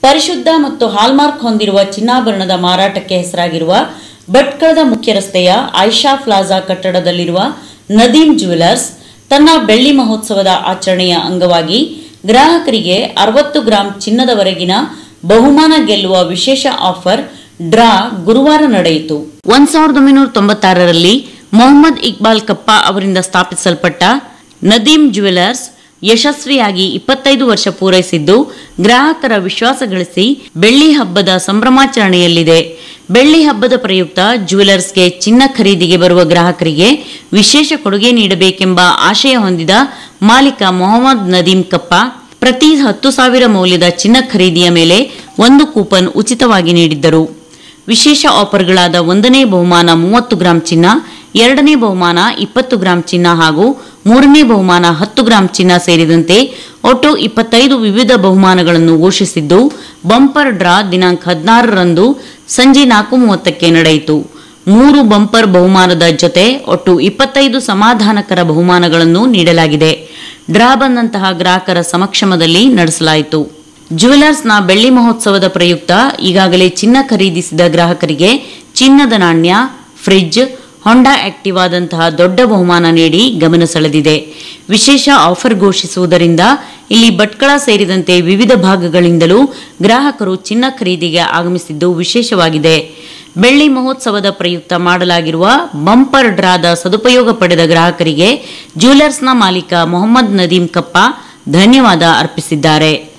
ಪರಿಶುದ್ಧ ಮತ್ತು ಹಾಲ್ಮಾರ್ಕ್ ಹೊಂದಿರುವ ಚಿನ್ನಾಭರಣದ ಮಾರಾಟಕ್ಕೆ ಹೆಸರಾಗಿರುವ ಭಟ್ಕಳದ ಮುಖ್ಯ ರಸ್ತೆಯ ಆಯಿಷಾ ಪ್ಲಾಜಾ ಕಟ್ಟಡದಲ್ಲಿರುವ ನದೀಮ್ ಜ್ಯುವೆಲರ್ಸ್ ತನ್ನ ಬೆಳ್ಳಿ ಮಹೋತ್ಸವದ ಆಚರಣೆಯ ಅಂಗವಾಗಿ ಗ್ರಾಹಕರಿಗೆ 60 ಗ್ರಾಂ ಚಿನ್ನದವರೆಗಿನ ಬಹುಮಾನ ಗೆಲ್ಲುವ ವಿಶೇಷ ಆಫರ್ ಡ್ರಾ ಗುರುವಾರ ನಡೆಯಿತು. 1996ರಲ್ಲಿ ಮೊಹಮ್ಮದ್ ಇಕ್ಬಾಲ್ ಕಪ್ಪ ಅವರಿಂದ ಸ್ಥಾಪಿಸಲ್ಪಟ್ಟ ನದೀಮ್ ಜ್ಯುವೆಲರ್ಸ್ ಯಶಸ್ವಿಯಾಗಿ 25 ವರ್ಷ ಪೂರೈಸಿದ್ದು ಗ್ರಾಹಕರ ವಿಶ್ವಾಸ ಗಳಿಸಿ ಬೆಳ್ಳಿ ಹಬ್ಬದ ಸಂಭ್ರಮಾಚರಣೆಯಲ್ಲಿದೆ. ಬೆಳ್ಳಿ ಹಬ್ಬದ ಪ್ರಯುಕ್ತ ಜ್ಯುವೆಲರ್ಸ್ಗೆ ಚಿನ್ನ ಖರೀದಿಗೆ ಬರುವ ಗ್ರಾಹಕರಿಗೆ ವಿಶೇಷ ಕೊಡುಗೆ ನೀಡಬೇಕೆಂಬ ಆಶಯ ಹೊಂದಿದ ಮಾಲೀಕ ಮೊಹಮ್ಮದ್ ನದೀಮ್ ಕಪ್ಪ ಪ್ರತಿ 10,000 ಮೌಲ್ಯದ ಚಿನ್ನ ಖರೀದಿಯ ಮೇಲೆ 1 ಕೂಪನ್ ಉಚಿತವಾಗಿ ನೀಡಿದ್ದರು. ವಿಶೇಷ ಆಫರ್ಗಳಾದ 1ನೇ ಬಹುಮಾನ 30 ಗ್ರಾಂ ಚಿನ್ನ, 2ನೇ ಬಹುಮಾನ 20 ಗ್ರಾಂ ಚಿನ್ನ ಹಾಗೂ 3ನೇ ಬಹುಮಾನ 10 ಗ್ರಾಂ ಚಿನ್ನ ಸೇರಿದಂತೆ ಒಟ್ಟು 25 ವಿವಿಧ ಬಹುಮಾನಗಳನ್ನು ಘೋಷಿಸಿದ್ದು, ಬಂಪರ್ ಡ್ರಾ ದಿನಾಂಕ 16ರಂದು ಸಂಜೆ 4:30ಕ್ಕೆ ನಡೆಯಿತು. 3 ಬಂಪರ್ ಬಹುಮಾನದ ಜೊತೆ ಒಟ್ಟು 25 ಸಮಾಧಾನಕರ ಬಹುಮಾನಗಳನ್ನು ನೀಡಲಾಗಿದೆ. ಡ್ರಾ ಬಂದಂತಹ ಗ್ರಾಹಕರ ಸಮಕ್ಷಮದಲ್ಲಿ ನಡೆಸಲಾಯಿತು. ಜ್ಯುವೆಲರ್ಸ್ನ ಬೆಳ್ಳಿ ಮಹೋತ್ಸವದ ಪ್ರಯುಕ್ತ ಈಗಾಗಲೇ ಚಿನ್ನ ಖರೀದಿಸಿದ ಗ್ರಾಹಕರಿಗೆ ಚಿನ್ನದ ನಾಣ್ಯ, ಫ್ರಿಡ್ಜ್, ಹೊಂಡಾ ಆಕ್ಟಿವಾದಂತಹ ದೊಡ್ಡ ಬಹುಮಾನ ನೀಡಿ ಗಮನ ಸೆಳೆದಿದೆ. ವಿಶೇಷ ಆಫರ್ ಘೋಷಿಸುವುದರಿಂದ ಇಲ್ಲಿ ಭಟ್ಕಳ ಸೇರಿದಂತೆ ವಿವಿಧ ಭಾಗಗಳಿಂದಲೂ ಗ್ರಾಹಕರು ಚಿನ್ನ ಖರೀದಿಗೆ ಆಗಮಿಸಿದ್ದು ವಿಶೇಷವಾಗಿದೆ. ಬೆಳ್ಳಿ ಮಹೋತ್ಸವದ ಪ್ರಯುಕ್ತ ಮಾಡಲಾಗಿರುವ ಬಂಪರ್ ಡ್ರಾದ ಸದುಪಯೋಗ ಪಡೆದ ಗ್ರಾಹಕರಿಗೆ ಜ್ಯುವೆಲರ್ಸ್ನ ಮಾಲೀಕ ಮೊಹಮ್ಮದ್ ನದೀಮ್ ಕಪ್ಪ ಧನ್ಯವಾದ ಅರ್ಪಿಸಿದ್ದಾರೆ.